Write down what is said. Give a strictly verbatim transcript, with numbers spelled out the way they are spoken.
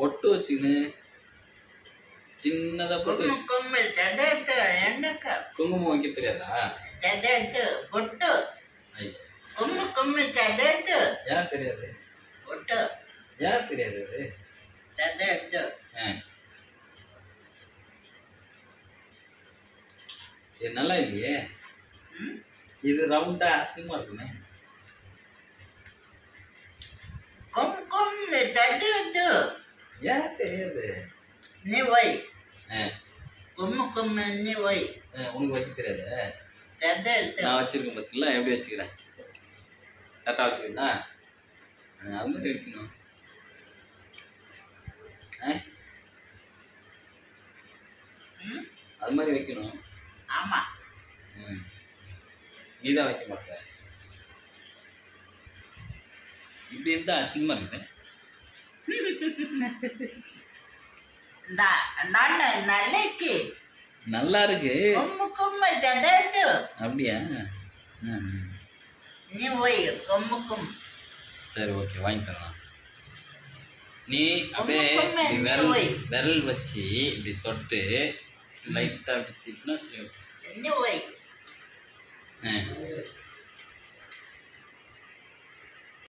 பொட்டு வச்சுக்கின்னு சின்னதா பொட்டு குங்குமம் வைக்க தெரியாதா? பொட்டு கும்மு கும்மு சதத்து ஏன் தெரியாது? பொட்டு ஏன் தெரியாது? அது சதத்து இது நல்லா இல்லையே. இது ரவுண்டா அசிங்கமா இருக்குமே. கும் கும் சதத்து ஏன் தெரியாது? நீ வை கும்மு கும்மு நீ வை. உனக்கு வைக்க தெரியாது? சதத்து நான் வச்சிருக்கேன் பார்த்தீங்களா, எப்படி வச்சுக்கிறேன்? கரெக்டாக வச்சுக்கிறேன்னா அது மாதிரி வைக்கணும். அது மாதிரி வைக்கணும். ஆமா ம் நீதான் வைக்க மாட்டேன். இப்படி இருந்தா அசிங்கமா இருக்கேன். நல்லக்கு நல்லா இருக்கு. கும்மு கும்மு சதத்து அப்படியா? நீ வை கும்மு கும். சரி ஓகே வாங்கி தரலாம். நீ அப்படியே விரல் விரல் வச்சு இப்படி தொட்டு லைட்டாக அப்படி திட்டினா சரி. நீ வை ஆ